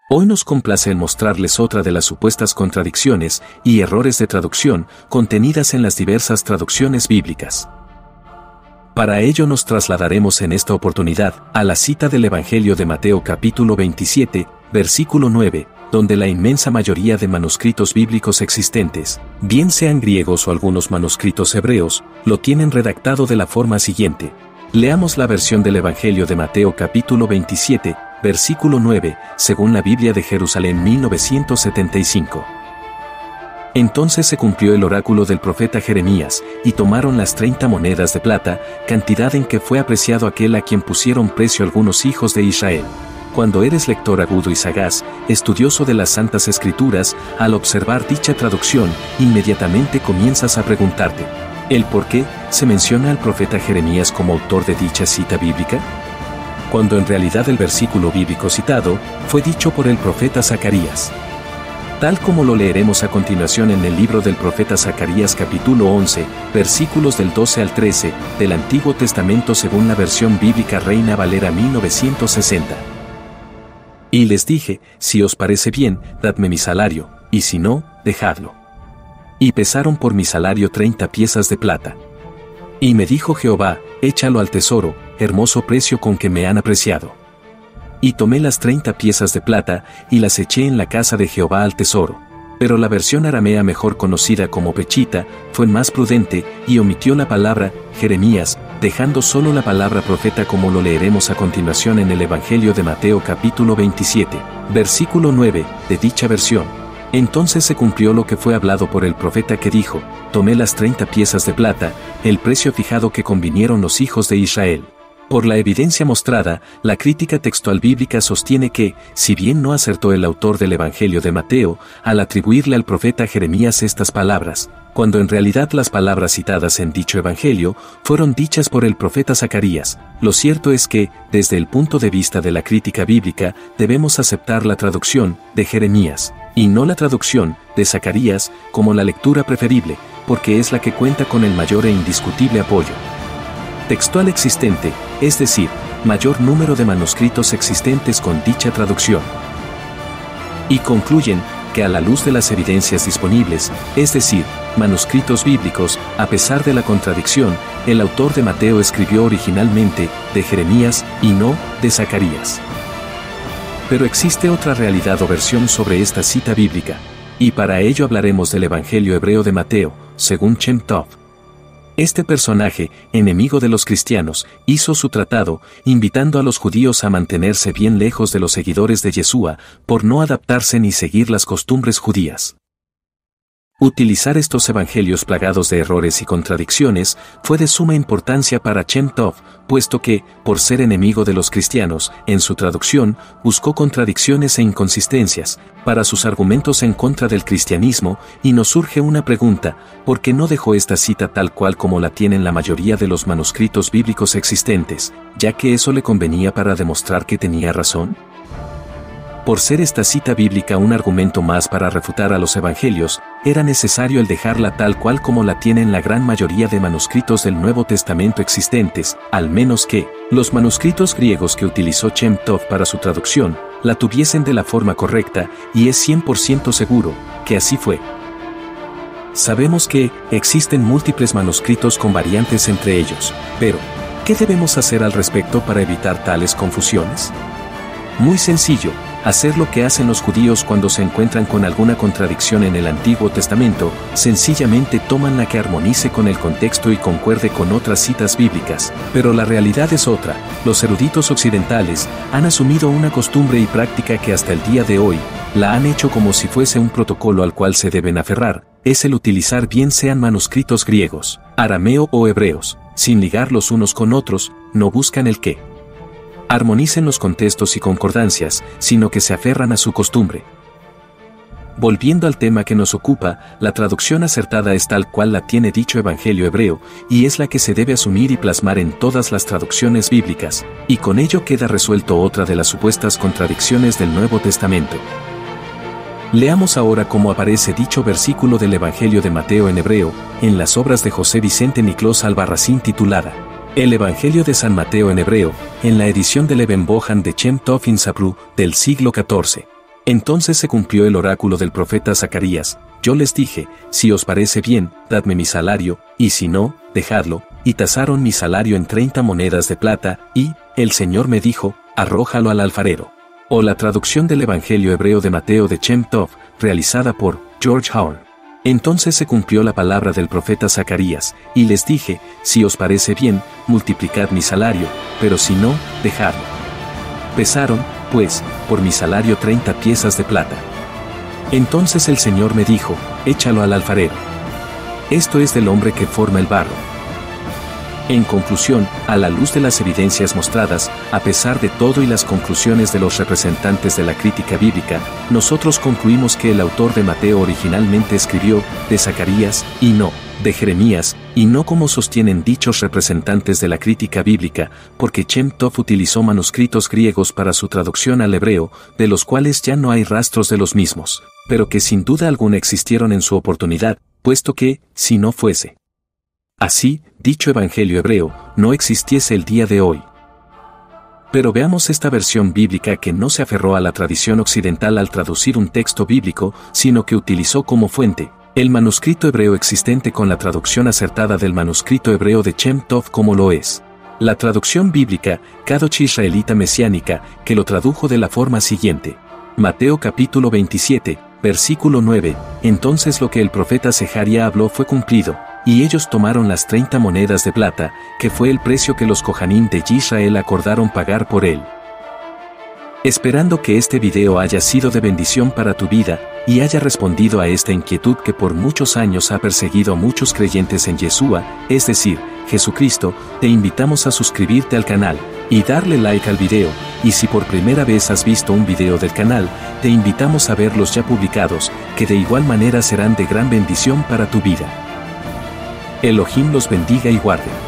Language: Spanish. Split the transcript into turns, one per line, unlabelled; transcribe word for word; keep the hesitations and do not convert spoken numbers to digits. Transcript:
Hoy nos complace en mostrarles otra de las supuestas contradicciones y errores de traducción contenidas en las diversas traducciones bíblicas. Para ello nos trasladaremos en esta oportunidad a la cita del Evangelio de Mateo capítulo veintisiete, versículo nueve, donde la inmensa mayoría de manuscritos bíblicos existentes, bien sean griegos o algunos manuscritos hebreos, lo tienen redactado de la forma siguiente. Leamos la versión del Evangelio de Mateo capítulo veintisiete, versículo nueve, según la Biblia de Jerusalén mil novecientos setenta y cinco. Entonces se cumplió el oráculo del profeta Jeremías, y tomaron las treinta monedas de plata, cantidad en que fue apreciado aquel a quien pusieron precio algunos hijos de Israel. Cuando eres lector agudo y sagaz, estudioso de las Santas Escrituras, al observar dicha traducción, inmediatamente comienzas a preguntarte, ¿el por qué se menciona al profeta Jeremías como autor de dicha cita bíblica? Cuando en realidad el versículo bíblico citado fue dicho por el profeta Zacarías. Tal como lo leeremos a continuación en el libro del profeta Zacarías capítulo once, versículos del doce al trece, del Antiguo Testamento según la versión bíblica Reina Valera mil novecientos sesenta. Y les dije, si os parece bien, dadme mi salario, y si no, dejadlo. Y pesaron por mi salario treinta piezas de plata. Y me dijo Jehová, échalo al tesoro, hermoso precio con que me han apreciado. Y tomé las treinta piezas de plata, y las eché en la casa de Jehová al tesoro. Pero la versión aramea mejor conocida como Pechita, fue más prudente, y omitió la palabra Jeremías, dejando solo la palabra profeta como lo leeremos a continuación en el Evangelio de Mateo capítulo veintisiete, versículo nueve, de dicha versión. Entonces se cumplió lo que fue hablado por el profeta que dijo, tomé las treinta piezas de plata, el precio fijado que convinieron los hijos de Israel. Por la evidencia mostrada, la crítica textual bíblica sostiene que, si bien no acertó el autor del Evangelio de Mateo, al atribuirle al profeta Jeremías estas palabras, cuando en realidad las palabras citadas en dicho Evangelio fueron dichas por el profeta Zacarías, lo cierto es que, desde el punto de vista de la crítica bíblica, debemos aceptar la traducción de Jeremías, y no la traducción de Zacarías, como la lectura preferible, porque es la que cuenta con el mayor e indiscutible apoyo textual existente, es decir, mayor número de manuscritos existentes con dicha traducción. Y concluyen que a la luz de las evidencias disponibles, es decir, manuscritos bíblicos, a pesar de la contradicción, el autor de Mateo escribió originalmente de Jeremías y no de Zacarías. Pero existe otra realidad o versión sobre esta cita bíblica, y para ello hablaremos del Evangelio hebreo de Mateo, según Shem Tov. Este personaje, enemigo de los cristianos, hizo su tratado, invitando a los judíos a mantenerse bien lejos de los seguidores de Yeshua, por no adaptarse ni seguir las costumbres judías. Utilizar estos evangelios plagados de errores y contradicciones fue de suma importancia para Shem Tov, puesto que, por ser enemigo de los cristianos, en su traducción, buscó contradicciones e inconsistencias para sus argumentos en contra del cristianismo, y nos surge una pregunta, ¿por qué no dejó esta cita tal cual como la tienen la mayoría de los manuscritos bíblicos existentes, ya que eso le convenía para demostrar que tenía razón? Por ser esta cita bíblica un argumento más para refutar a los evangelios, era necesario el dejarla tal cual como la tienen la gran mayoría de manuscritos del Nuevo Testamento existentes, al menos que, los manuscritos griegos que utilizó Shem Tov para su traducción, la tuviesen de la forma correcta, y es cien por ciento seguro que así fue. Sabemos que existen múltiples manuscritos con variantes entre ellos, pero, ¿qué debemos hacer al respecto para evitar tales confusiones? Muy sencillo, hacer lo que hacen los judíos cuando se encuentran con alguna contradicción en el Antiguo Testamento, sencillamente toman la que armonice con el contexto y concuerde con otras citas bíblicas, pero la realidad es otra. Los eruditos occidentales han asumido una costumbre y práctica que hasta el día de hoy, la han hecho como si fuese un protocolo al cual se deben aferrar, es el utilizar bien sean manuscritos griegos, arameo o hebreos, sin ligar los unos con otros, no buscan el qué armonicen los contextos y concordancias, sino que se aferran a su costumbre. Volviendo al tema que nos ocupa, la traducción acertada es tal cual la tiene dicho Evangelio hebreo, y es la que se debe asumir y plasmar en todas las traducciones bíblicas, y con ello queda resuelto otra de las supuestas contradicciones del Nuevo Testamento. Leamos ahora cómo aparece dicho versículo del Evangelio de Mateo en hebreo, en las obras de José Vicente Niclós Albarracín titulada El Evangelio de San Mateo en hebreo, en la edición del Eben Bohan de Shem Tov Insabru, del siglo catorce. Entonces se cumplió el oráculo del profeta Zacarías. Yo les dije, si os parece bien, dadme mi salario, y si no, dejadlo, y tasaron mi salario en treinta monedas de plata, y, el Señor me dijo, arrójalo al alfarero. O la traducción del Evangelio hebreo de Mateo de Shem Tov, realizada por George Horn. Entonces se cumplió la palabra del profeta Zacarías, y les dije, si os parece bien, multiplicad mi salario, pero si no, dejadlo. Pesaron, pues, por mi salario treinta piezas de plata. Entonces el Señor me dijo, échalo al alfarero. Esto es del hombre que forma el barro. En conclusión, a la luz de las evidencias mostradas, a pesar de todo y las conclusiones de los representantes de la crítica bíblica, nosotros concluimos que el autor de Mateo originalmente escribió de Zacarías, y no de Jeremías, y no como sostienen dichos representantes de la crítica bíblica, porque Shem Tov utilizó manuscritos griegos para su traducción al hebreo, de los cuales ya no hay rastros de los mismos, pero que sin duda alguna existieron en su oportunidad, puesto que, si no fuese así, dicho evangelio hebreo no existiese el día de hoy. Pero veamos esta versión bíblica que no se aferró a la tradición occidental al traducir un texto bíblico, sino que utilizó como fuente el manuscrito hebreo existente con la traducción acertada del manuscrito hebreo de Shem Tov como lo es la traducción bíblica, Kadosh israelita mesiánica, que lo tradujo de la forma siguiente. Mateo capítulo veintisiete, versículo nueve, entonces lo que el profeta Zacarías habló fue cumplido, y ellos tomaron las treinta monedas de plata, que fue el precio que los Kohanim de Israel acordaron pagar por él. Esperando que este video haya sido de bendición para tu vida, y haya respondido a esta inquietud que por muchos años ha perseguido a muchos creyentes en Yeshua, es decir, Jesucristo, te invitamos a suscribirte al canal, y darle like al video, y si por primera vez has visto un video del canal, te invitamos a ver los ya publicados, que de igual manera serán de gran bendición para tu vida. Elohim los bendiga y guarde.